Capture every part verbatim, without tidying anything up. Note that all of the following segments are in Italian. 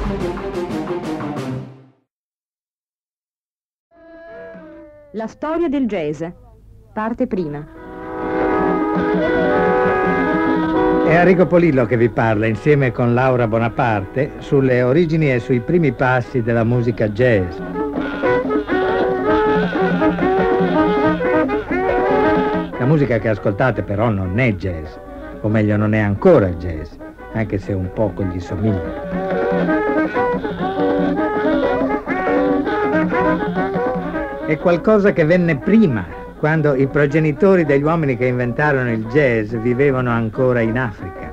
La storia del jazz, parte prima. È Arrigo Polillo che vi parla insieme con Laura Bonaparte sulle origini e sui primi passi della musica jazz. La musica che ascoltate però non è jazz, o meglio non è ancora jazz, anche se un poco gli somiglia. È qualcosa che venne prima, quando i progenitori degli uomini che inventarono il jazz vivevano ancora in Africa.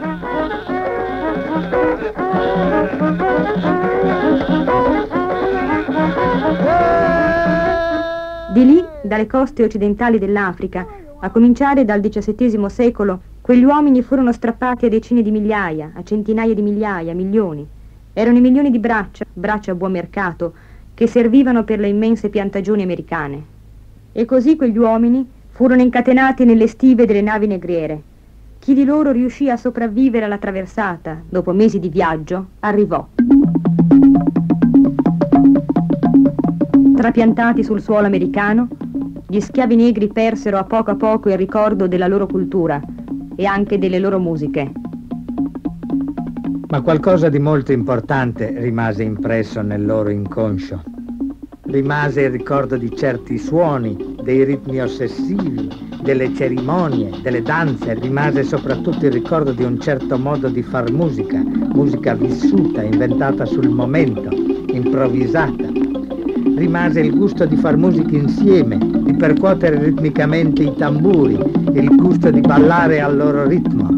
Di lì, dalle coste occidentali dell'Africa, a cominciare dal diciassettesimo secolo, quegli uomini furono strappati a decine di migliaia, a centinaia di migliaia, a milioni. Erano i milioni di braccia, braccia a buon mercato, che servivano per le immense piantagioni americane. E così quegli uomini furono incatenati nelle stive delle navi negriere. Chi di loro riuscì a sopravvivere alla traversata, dopo mesi di viaggio, arrivò. Trapiantati sul suolo americano, gli schiavi negri persero a poco a poco il ricordo della loro cultura e anche delle loro musiche. Ma qualcosa di molto importante rimase impresso nel loro inconscio. Rimase il ricordo di certi suoni, dei ritmi ossessivi, delle cerimonie, delle danze. Rimase soprattutto il ricordo di un certo modo di far musica, musica vissuta, inventata sul momento, improvvisata. Rimase il gusto di far musica insieme, di percuotere ritmicamente i tamburi, il gusto di ballare al loro ritmo.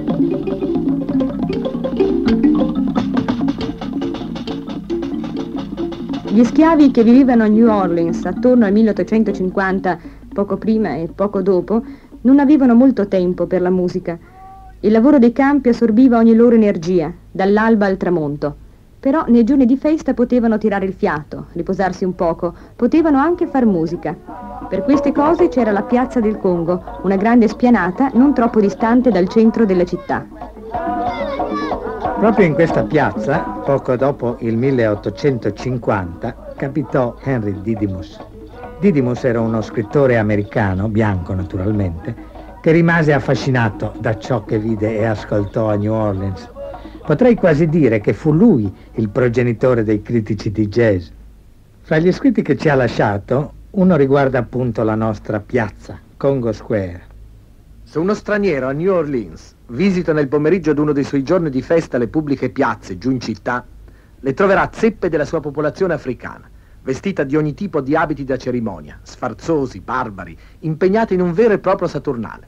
Gli schiavi che vivevano a New Orleans attorno al milleottocentocinquanta, poco prima e poco dopo, non avevano molto tempo per la musica. Il lavoro dei campi assorbiva ogni loro energia, dall'alba al tramonto. Però nei giorni di festa potevano tirare il fiato, riposarsi un poco, potevano anche far musica. Per queste cose c'era la Piazza del Congo, una grande spianata non troppo distante dal centro della città. Proprio in questa piazza, poco dopo il milleottocentocinquanta, capitò Henry Didymus. Didymus era uno scrittore americano, bianco naturalmente, che rimase affascinato da ciò che vide e ascoltò a New Orleans. Potrei quasi dire che fu lui il progenitore dei critici di jazz. Fra gli scritti che ci ha lasciato, uno riguarda appunto la nostra piazza, Congo Square. Se uno straniero a New Orleans visita nel pomeriggio ad uno dei suoi giorni di festa le pubbliche piazze giù in città, le troverà zeppe della sua popolazione africana, vestita di ogni tipo di abiti da cerimonia, sfarzosi, barbari, impegnati in un vero e proprio saturnale.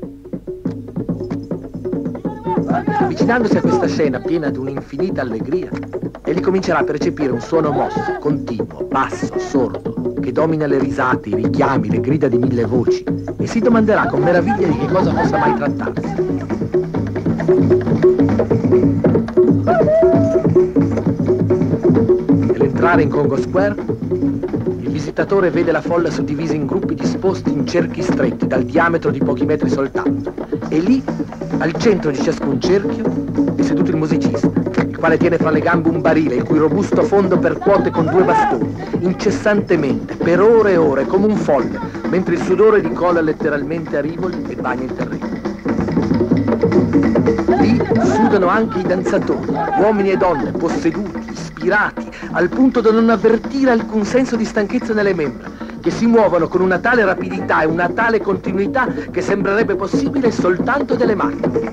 Avvicinandosi a questa scena piena di un'infinita allegria, egli comincerà a percepire un suono mosso, continuo, basso, sordo, che domina le risate, i richiami, le grida di mille voci, e si domanderà con meraviglia di che cosa possa mai trattarsi. Nell'entrare in Congo Square, il visitatore vede la folla suddivisa in gruppi disposti in cerchi stretti dal diametro di pochi metri soltanto, e lì, al centro di ciascun cerchio, è seduto il musicista, il quale tiene fra le gambe un barile, il cui robusto fondo percuote con due bastoni, incessantemente, per ore e ore, come un folle, mentre il sudore gli cola letteralmente a rivoli e bagna il terreno. Lì sudano anche i danzatori, uomini e donne, posseduti, ispirati, al punto da non avvertire alcun senso di stanchezza nelle membra, che si muovono con una tale rapidità e una tale continuità che sembrerebbe possibile soltanto delle macchine.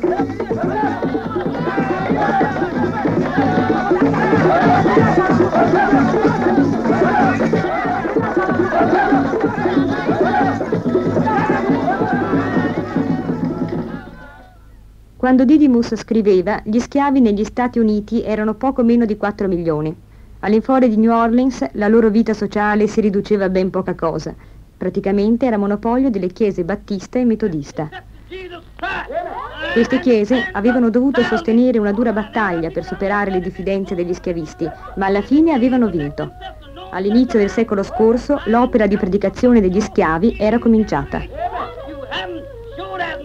Quando Didymus scriveva, gli schiavi negli Stati Uniti erano poco meno di quattro milioni. All'infuori di New Orleans la loro vita sociale si riduceva a ben poca cosa. Praticamente era monopolio delle chiese battista e metodista. Queste chiese avevano dovuto sostenere una dura battaglia per superare le diffidenze degli schiavisti, ma alla fine avevano vinto. All'inizio del secolo scorso l'opera di predicazione degli schiavi era cominciata.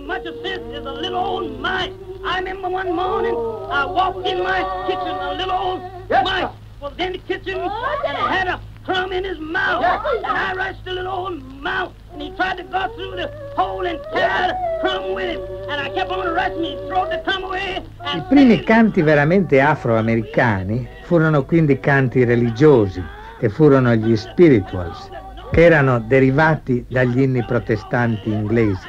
I remember one morning, I walked in my kitchen, a little old Paul? Yes, Mike was in the kitchen and had a crumb in his mouth. Yes. And I rushed the little old mouth and he tried to go through the hole and tear the crumb with it. And I kept on rushing, he threw the crumb away. I primi canti veramente afroamericani furono quindi canti religiosi e furono gli spirituals, che erano derivati dagli inni protestanti inglesi.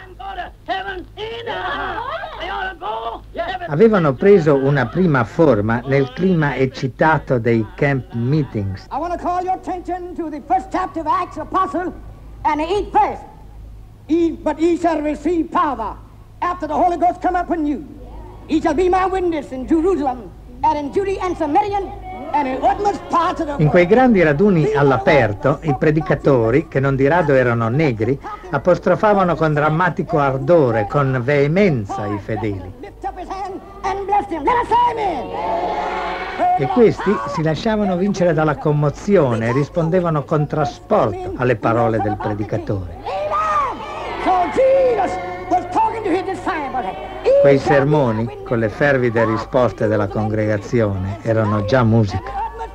Avevano preso una prima forma nel clima eccitato dei camp meetings. I want to call your attention to the first chapter of Acts of Apostles and the eighth verse. Ye, but ye shall receive power after the Holy Ghost come upon you. Ye shall be my witness in Jerusalem and in Judea and Samaria and in utmost parts of the world. In quei grandi raduni all'aperto, i predicatori, che non di rado erano negri, apostrofavano con drammatico ardore, con veemenza i fedeli. E questi si lasciavano vincere dalla commozione e rispondevano con trasporto alle parole del predicatore. Quei sermoni, con le fervide risposte della congregazione, erano già musica.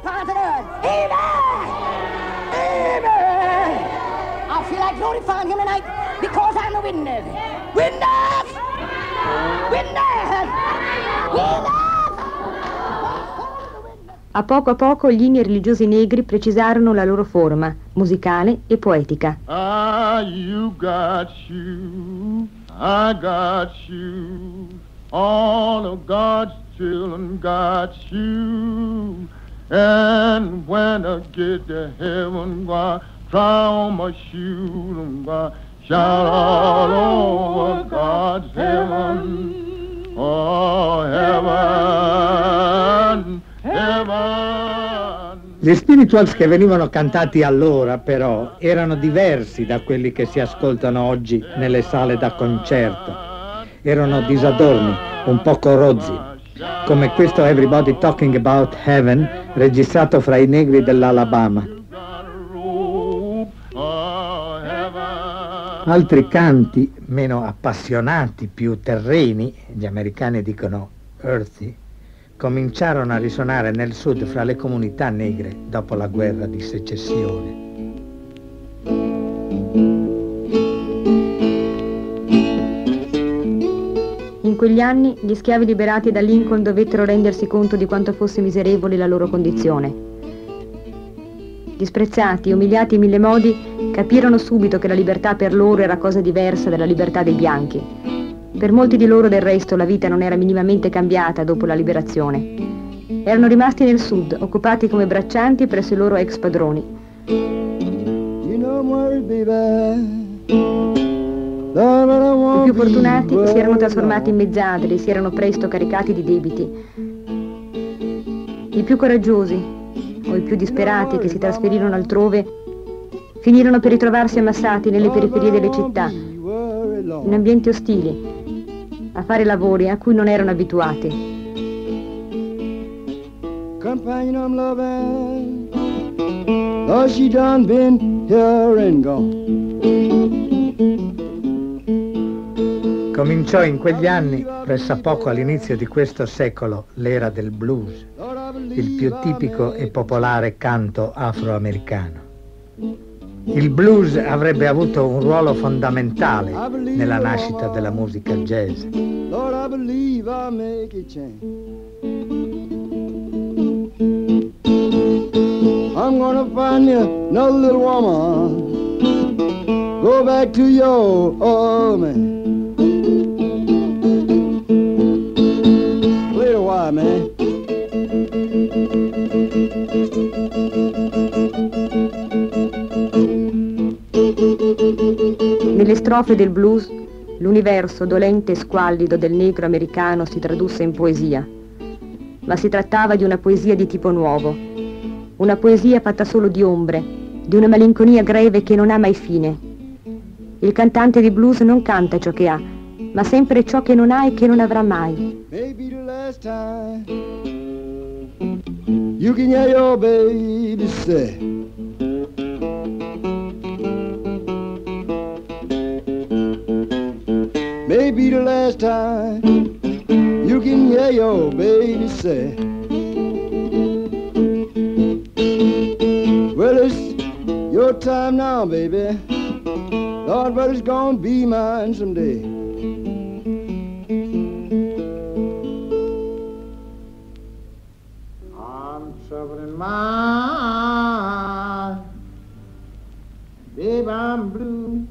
A poco a poco gli inni religiosi negri precisarono la loro forma, musicale e poetica. Ah, you got you, I got you, all of God's children got you, and when I get to heaven, why, try on my shoes and why, shout all over God's heaven, oh heaven. Gli spirituals che venivano cantati allora, però, erano diversi da quelli che si ascoltano oggi nelle sale da concerto. Erano disadorni, un po' corrozzi, come questo Everybody Talking About Heaven, registrato fra i negri dell'Alabama. Altri canti, meno appassionati, più terreni, gli americani dicono earthy, cominciarono a risuonare nel sud fra le comunità negre dopo la guerra di secessione. In quegli anni gli schiavi liberati da Lincoln dovettero rendersi conto di quanto fosse miserevole la loro condizione. Disprezzati e umiliati in mille modi, capirono subito che la libertà per loro era cosa diversa dalla libertà dei bianchi. Per molti di loro del resto la vita non era minimamente cambiata dopo la liberazione. Erano rimasti nel sud, occupati come braccianti presso i loro ex padroni. I più fortunati si erano trasformati in mezzadri, si erano presto caricati di debiti. I più coraggiosi o i più disperati che si trasferirono altrove finirono per ritrovarsi ammassati nelle periferie delle città, in ambienti ostili, a fare lavori a cui non erano abituati. Companion I'm loving, though she done been here and gone. Cominciò in quegli anni, pressappoco all'inizio di questo secolo, l'era del blues, il più tipico e popolare canto afroamericano. Il blues avrebbe avuto un ruolo fondamentale nella nascita della musica jazz. Lord, I believe I'll make a change. I'm gonna find you another little woman. Go back to your old man. Play a while, man. Nelle strofe del blues, l'universo dolente e squallido del negro americano si tradusse in poesia, ma si trattava di una poesia di tipo nuovo, una poesia fatta solo di ombre, di una malinconia greve che non ha mai fine. Il cantante di blues non canta ciò che ha, ma sempre ciò che non ha e che non avrà mai. Maybe the last time you can hear your baby say, maybe the last time you can hear your baby say, time now, baby. Lord, but it's gonna be mine someday. I'm troubled in mind, babe, I'm blue.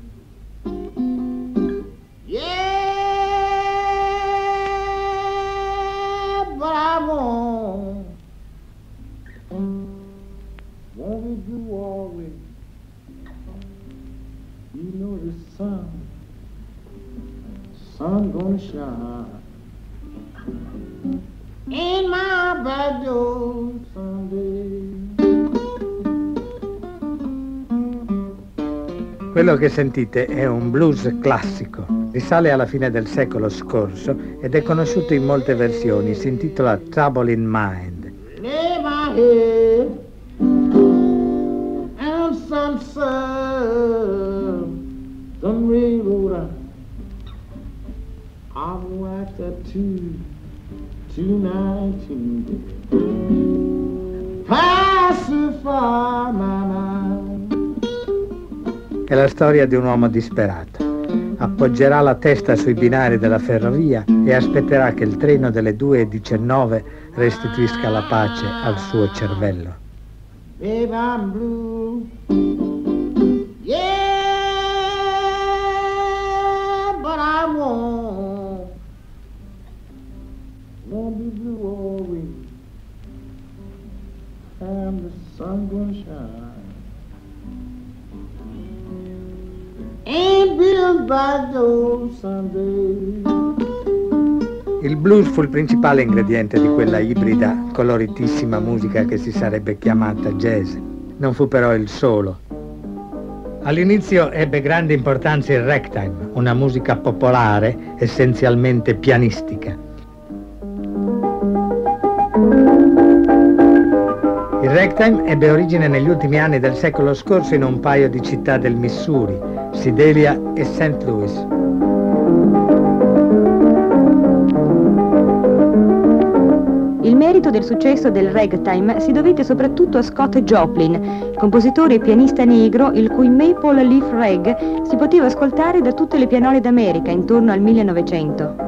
Yeah, but I won't, won't be blue always. You know the sun, sun gonna shine in my back door someday. Quello che sentite è un blues classico, risale alla fine del secolo scorso ed è conosciuto in molte versioni, si intitola Trouble in Mind. Lay my head and some sun, some railroad. I'm like that too, two nineteen. Pacify my mind. È la storia di un uomo disperato. Appoggerà la testa sui binari della ferrovia e aspetterà che il treno delle due e diciannove restituisca la pace al suo cervello. Babe, I'm blue. Yeah, but I won't, won't be blue always. And the sun gonna shine. Ain't built by those someday. Il blues fu il principale ingrediente di quella ibrida, coloritissima musica che si sarebbe chiamata jazz. Non fu però il solo. All'inizio ebbe grande importanza il ragtime, una musica popolare essenzialmente pianistica. Il ragtime ebbe origine negli ultimi anni del secolo scorso in un paio di città del Missouri, Sedalia e Saint Louis. Il merito del successo del ragtime si dovette soprattutto a Scott Joplin, il compositore e pianista negro il cui Maple Leaf Rag si poteva ascoltare da tutte le pianole d'America intorno al millenovecento.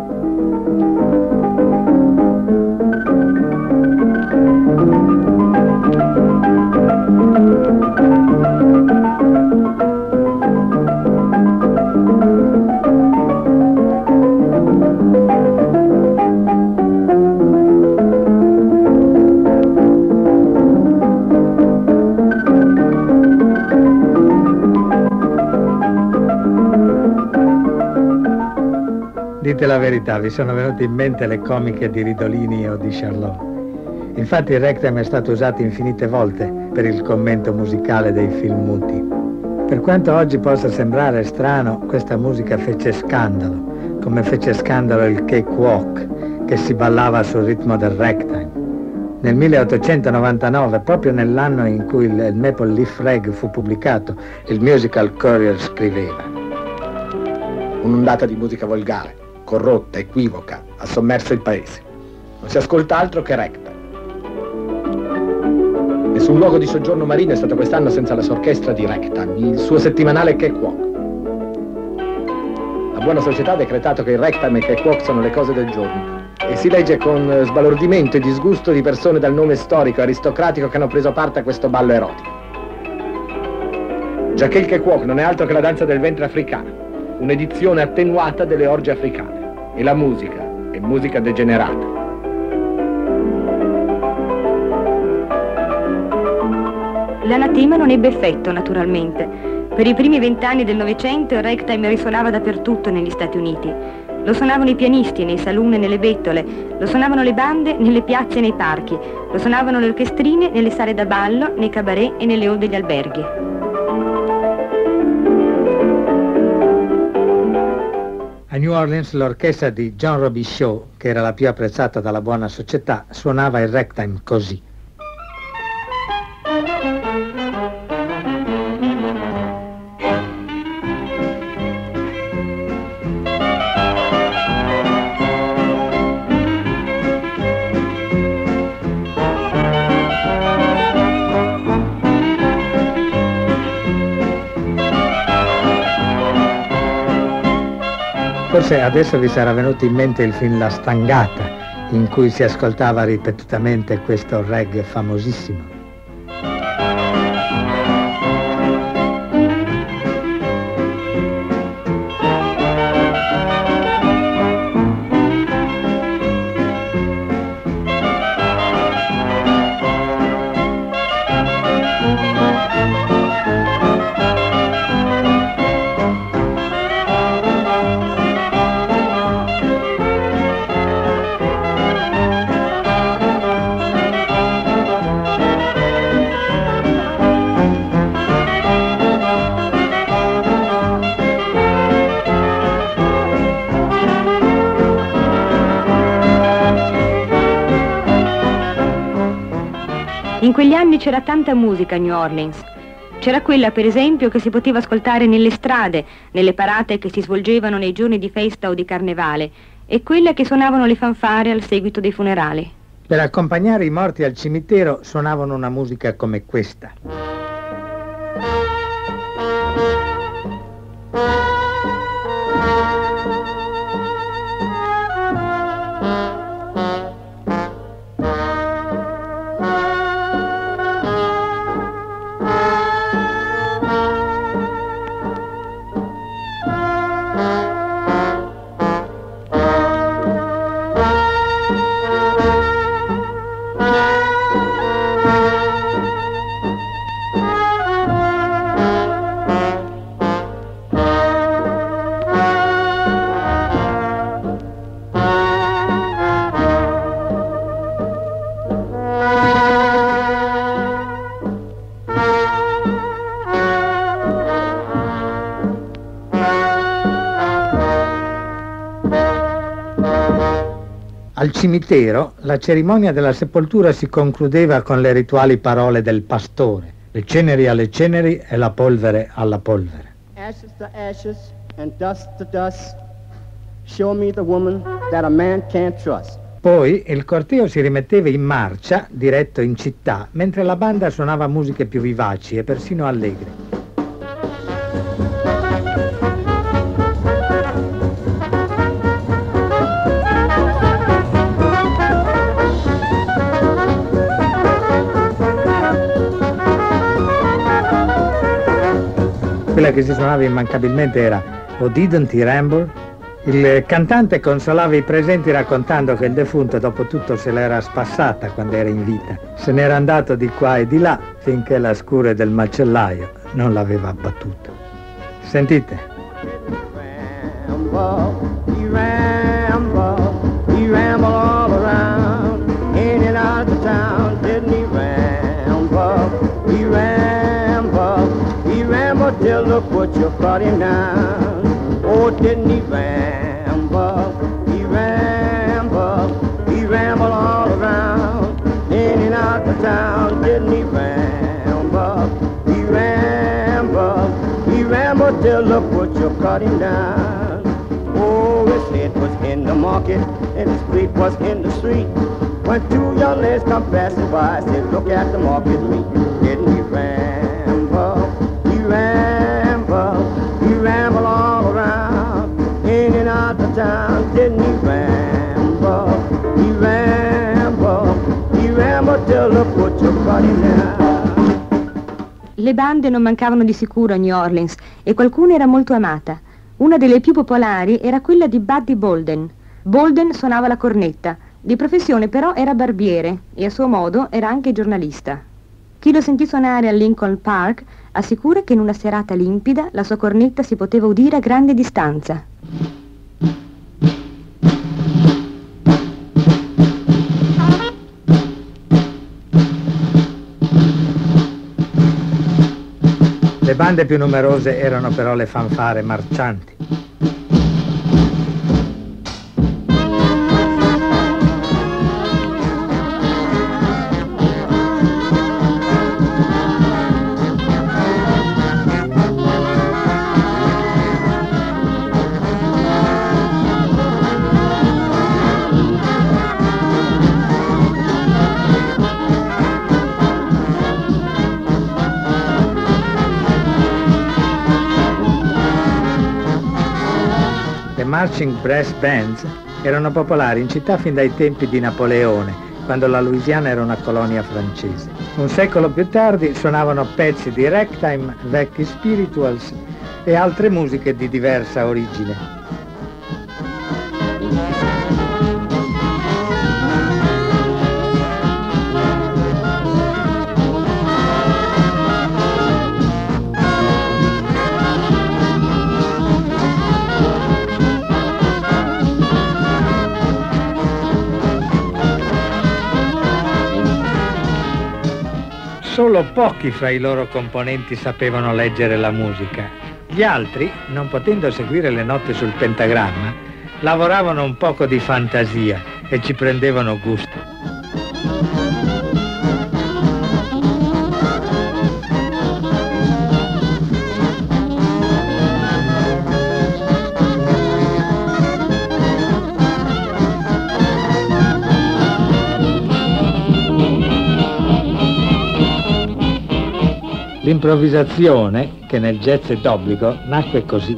Dite la verità, vi sono venute in mente le comiche di Ridolini o di Charlot. Infatti il ragtime è stato usato infinite volte per il commento musicale dei film muti. Per quanto oggi possa sembrare strano, questa musica fece scandalo, come fece scandalo il cakewalk, che si ballava sul ritmo del ragtime. Nel milleottocentonovantanove, proprio nell'anno in cui il Maple Leaf Rag fu pubblicato, il Musical Courier scriveva: un'ondata di musica volgare, corrotta, equivoca, ha sommerso il paese. Non si ascolta altro che ragtime. Nessun luogo di soggiorno marino è stato quest'anno senza la sua orchestra di ragtime, il suo settimanale cakewalk. La buona società ha decretato che il ragtime e il cakewalk sono le cose del giorno e si legge con sbalordimento e disgusto di persone dal nome storico e aristocratico che hanno preso parte a questo ballo erotico. Giacché il cakewalk non è altro che la danza del ventre africano, un'edizione attenuata delle orge africane, e la musica è musica degenerata. L'anatema non ebbe effetto, naturalmente. Per i primi vent'anni del Novecento il ragtime risuonava dappertutto negli Stati Uniti. Lo suonavano i pianisti nei saloon e nelle bettole, lo suonavano le bande nelle piazze e nei parchi, lo suonavano le orchestrine nelle sale da ballo, nei cabaret e nelle hall degli alberghi. A New Orleans l'orchestra di John Robichaud, che era la più apprezzata dalla buona società, suonava il ragtime così. Forse adesso vi sarà venuto in mente il film La Stangata, in cui si ascoltava ripetutamente questo reggae famosissimo. In quegli anni c'era tanta musica a New Orleans. C'era quella, per esempio, che si poteva ascoltare nelle strade, nelle parate che si svolgevano nei giorni di festa o di carnevale, e quella che suonavano le fanfare al seguito dei funerali. Per accompagnare i morti al cimitero suonavano una musica come questa. Al cimitero la cerimonia della sepoltura si concludeva con le rituali parole del pastore: le ceneri alle ceneri e la polvere alla polvere. Ashes to ashes and dust to dust. Show me the woman that a man can't trust. Poi il corteo si rimetteva in marcia, diretto in città, mentre la banda suonava musiche più vivaci e persino allegre. Quella che si suonava immancabilmente era "Oh Didn't He Ramble?". Il cantante consolava i presenti raccontando che il defunto dopo tutto se l'era spassata quando era in vita. Se n'era andato di qua e di là finché la scure del macellaio non l'aveva abbattuto. Sentite. Ramble, he ramble, he ramble all around, in and out of town, didn't he ramble, he ramble, he rambled till look what you brought him down. Oh, didn't he ramble, he ramble, he rambled all around, in and out of town, didn't he ramble, he ramble, he rambled till look what you brought him down. Oh, his head was in the market, and his feet was in the street. When two young ladies come passing by, I said, look at the market meet. Didn't he ramble, he ramble, he ramble all around, in and out of town. Didn't he ramble, he ramble, he ramble till look what you brought him down. Le bande non mancavano di sicuro a New Orleans e qualcuna era molto amata. Una delle più popolari era quella di Buddy Bolden. Bolden suonava la cornetta, di professione però era barbiere e a suo modo era anche giornalista. Chi lo sentì suonare al Lincoln Park assicura che in una serata limpida la sua cornetta si poteva udire a grande distanza. Le bande più numerose erano però le fanfare marcianti. marching brass bands erano popolari in città fin dai tempi di Napoleone, quando la Louisiana era una colonia francese. Un secolo più tardi suonavano pezzi di ragtime, vecchi spirituals e altre musiche di diversa origine. Solo pochi fra i loro componenti sapevano leggere la musica. Gli altri, non potendo seguire le note sul pentagramma, lavoravano un poco di fantasia e ci prendevano gusto. L'improvvisazione, che nel jazz è d'obbligo, nacque così.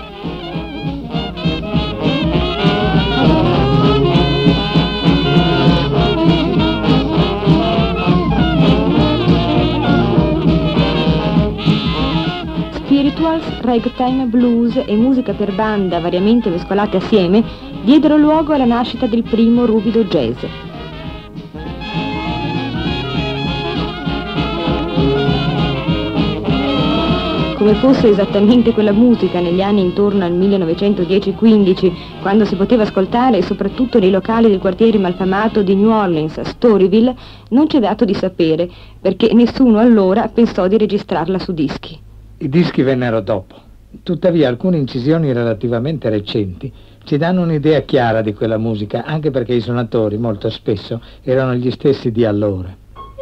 Spirituals, ragtime, blues e musica per banda variamente mescolate assieme diedero luogo alla nascita del primo ruvido jazz. Come fosse esattamente quella musica negli anni intorno al millenovecentodieci quindici, quando si poteva ascoltare soprattutto nei locali del quartiere malfamato di New Orleans, Storyville, non c'è dato di sapere, perché nessuno allora pensò di registrarla su dischi. I dischi vennero dopo. Tuttavia alcune incisioni relativamente recenti ci danno un'idea chiara di quella musica, anche perché i suonatori molto spesso erano gli stessi di allora.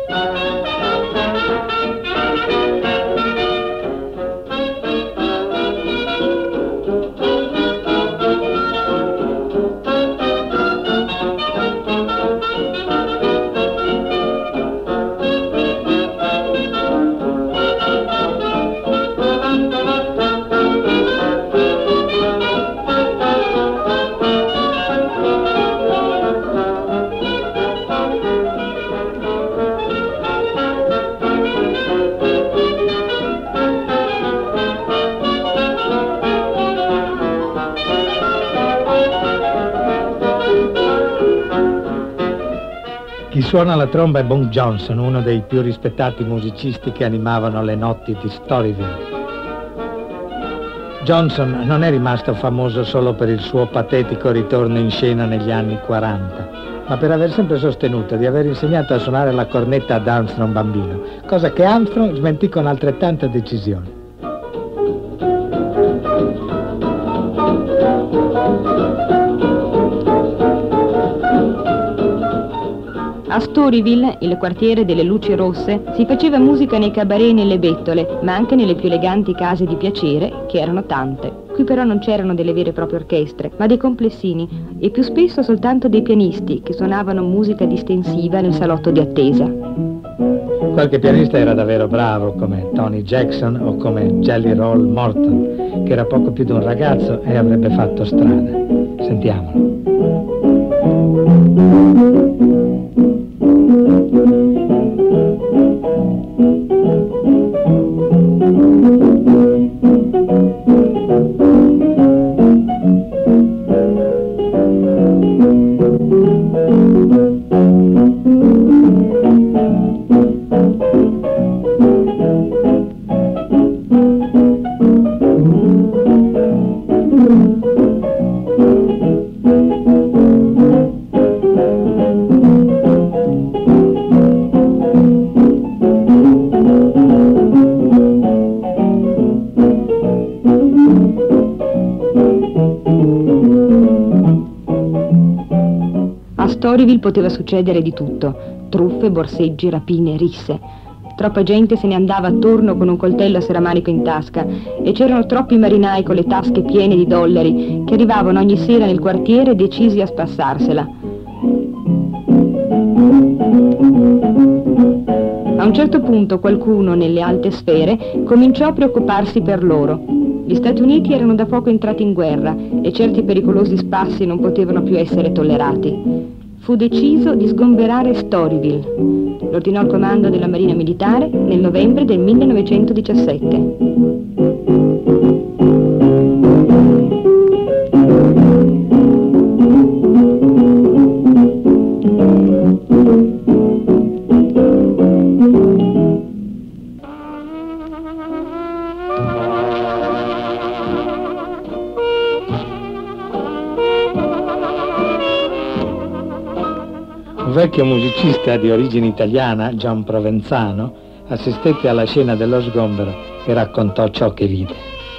Chi suona la tromba è Bunk Johnson, uno dei più rispettati musicisti che animavano le notti di Storyville. Johnson non è rimasto famoso solo per il suo patetico ritorno in scena negli anni quaranta, ma per aver sempre sostenuto di aver insegnato a suonare la cornetta ad Armstrong bambino, cosa che Armstrong smentì con altrettanta decisione. A Storyville, il quartiere delle luci rosse, si faceva musica nei cabaret e nelle bettole, ma anche nelle più eleganti case di piacere, che erano tante. Qui però non c'erano delle vere e proprie orchestre, ma dei complessini, e più spesso soltanto dei pianisti, che suonavano musica distensiva nel salotto di attesa. Qualche pianista era davvero bravo, come Tony Jackson o come Jelly Roll Morton, che era poco più di un ragazzo e avrebbe fatto strada. Sentiamolo. Storyville poteva succedere di tutto: truffe, borseggi, rapine, risse. Troppa gente se ne andava attorno con un coltello a seramanico in tasca e c'erano troppi marinai con le tasche piene di dollari che arrivavano ogni sera nel quartiere decisi a spassarsela. A un certo punto qualcuno nelle alte sfere cominciò a preoccuparsi per loro. Gli Stati Uniti erano da poco entrati in guerra e certi pericolosi spassi non potevano più essere tollerati. Fu deciso di sgomberare Storyville. Lo ordinò il comando della Marina Militare nel novembre del millenovecentodiciassette. Un vecchio musicista di origine italiana, Gian Provenzano, assistette alla scena dello sgombero e raccontò ciò che vide.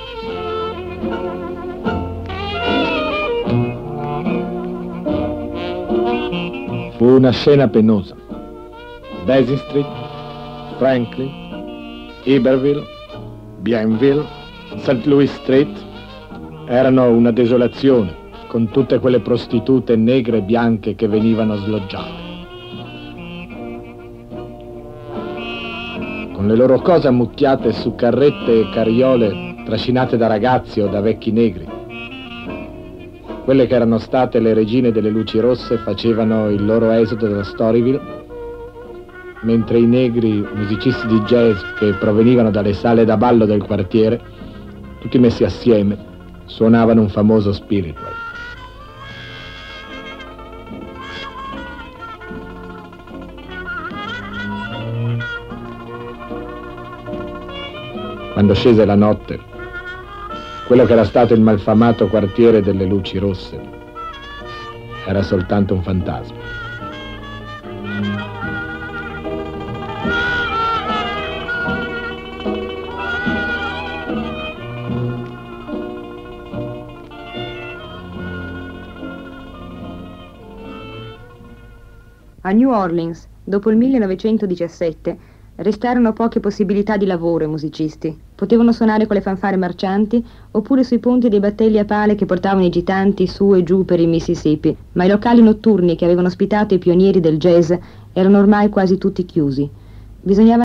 Fu una scena penosa. Basin Street, Franklin, Iberville, Bienville, Saint Louis Street erano una desolazione, con tutte quelle prostitute negre e bianche che venivano sloggiate. Con le loro cose ammucchiate su carrette e carriole trascinate da ragazzi o da vecchi negri. Quelle che erano state le regine delle luci rosse facevano il loro esodo da Storyville, mentre i negri musicisti di jazz che provenivano dalle sale da ballo del quartiere, tutti messi assieme, suonavano un famoso spiritual. Quando scese la notte, quello che era stato il malfamato quartiere delle luci rosse era soltanto un fantasma. A New Orleans, dopo il millenovecentodiciassette, restarono poche possibilità di lavoro ai musicisti. Potevano suonare con le fanfare marcianti oppure sui ponti dei battelli a pale che portavano i gitanti su e giù per il Mississippi, ma i locali notturni che avevano ospitato i pionieri del jazz erano ormai quasi tutti chiusi. Bisognava